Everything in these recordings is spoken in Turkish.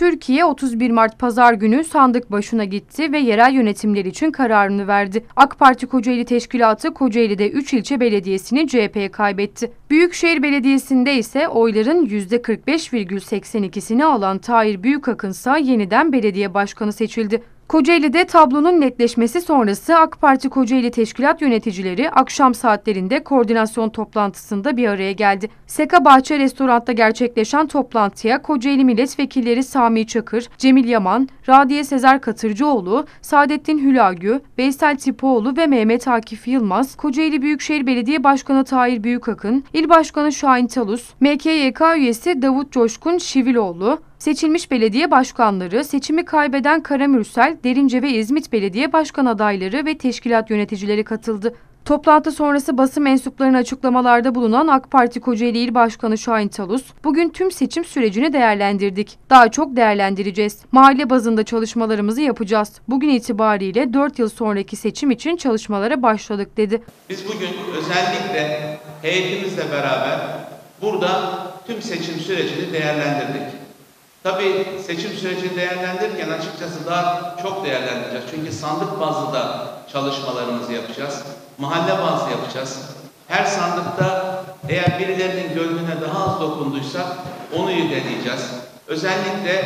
Türkiye 31 Mart Pazar günü sandık başına gitti ve yerel yönetimler için kararını verdi. AK Parti Kocaeli Teşkilatı Kocaeli'de 3 ilçe belediyesini CHP'ye kaybetti. Büyükşehir Belediyesi'nde ise oyların %45,82'sini alan Tahir Büyükakınsa yeniden belediye başkanı seçildi. Kocaeli'de tablonun netleşmesi sonrası AK Parti Kocaeli Teşkilat yöneticileri akşam saatlerinde koordinasyon toplantısında bir araya geldi. Seka Bahçe Restoran'ta gerçekleşen toplantıya Kocaeli Milletvekilleri Sami Çakır, Cemil Yaman, Radiye Sezer Katırcıoğlu, Saadettin Hülagü, Veysel Tipoğlu ve Mehmet Akif Yılmaz, Kocaeli Büyükşehir Belediye Başkanı Tahir Büyükakın, İl Başkanı Şahin Talus, MKYK üyesi Davut Coşkun Şiviloğlu, seçilmiş belediye başkanları, seçimi kaybeden Karamürsel, Derince ve İzmit Belediye Başkan adayları ve teşkilat yöneticileri katıldı. Toplantı sonrası basın mensuplarına açıklamalarda bulunan AK Parti Kocaeli İl Başkanı Şahin Talus, "Bugün tüm seçim sürecini değerlendirdik. Daha çok değerlendireceğiz. Mahalle bazında çalışmalarımızı yapacağız. Bugün itibariyle 4 yıl sonraki seçim için çalışmalara başladık." dedi. Biz bugün özellikle heyetimizle beraber burada tüm seçim sürecini değerlendirdik. Tabii seçim sürecini değerlendirirken açıkçası daha çok değerlendireceğiz. Çünkü sandık bazlı da çalışmalarımızı yapacağız. Mahalle bazlı yapacağız. Her sandıkta eğer birilerinin gönlüne daha az dokunduysa onu ilerleyeceğiz. Özellikle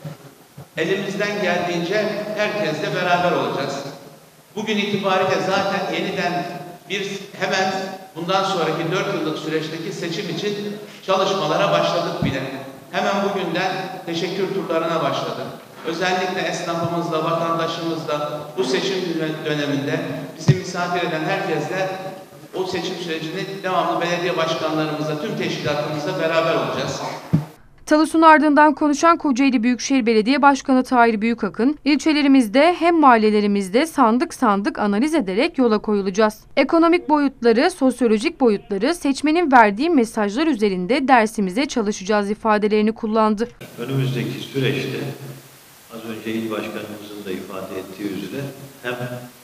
elimizden geldiğince herkesle beraber olacağız. Bugün itibariyle zaten yeniden hemen bundan sonraki 4 yıllık süreçteki seçim için çalışmalara başladık bile. Hemen bugünden teşekkür turlarına başladık. Özellikle esnafımızla, vatandaşımızla bu seçim döneminde bizi misafir eden herkesle o seçim sürecini devamlı belediye başkanlarımızla, tüm teşkilatımızla beraber olacağız. Talus'un ardından konuşan Kocaeli Büyükşehir Belediye Başkanı Tahir Büyükakın, ilçelerimizde hem mahallelerimizde sandık sandık analiz ederek yola koyulacağız. Ekonomik boyutları, sosyolojik boyutları, seçmenin verdiği mesajlar üzerinde dersimize çalışacağız ifadelerini kullandı. Önümüzdeki süreçte az önce İl Başkanımızın da ifade ettiği üzere hem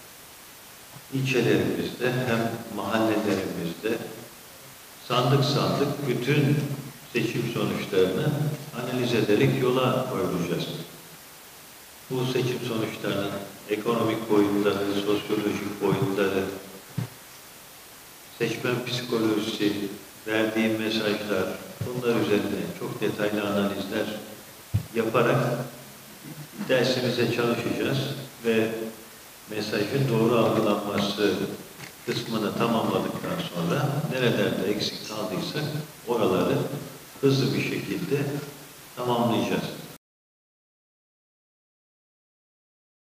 ilçelerimizde hem mahallelerimizde sandık sandık bütün seçim sonuçlarını analiz ederek yola koyulacağız. Bu seçim sonuçlarının ekonomik boyutları, sosyolojik boyutları, seçmen psikolojisi, verdiği mesajlar, bunlar üzerine çok detaylı analizler yaparak dersimize çalışacağız ve mesajın doğru algılanması kısmını tamamladıktan sonra nerelerde eksik kaldıysa oraları hızlı bir şekilde tamamlayacağız.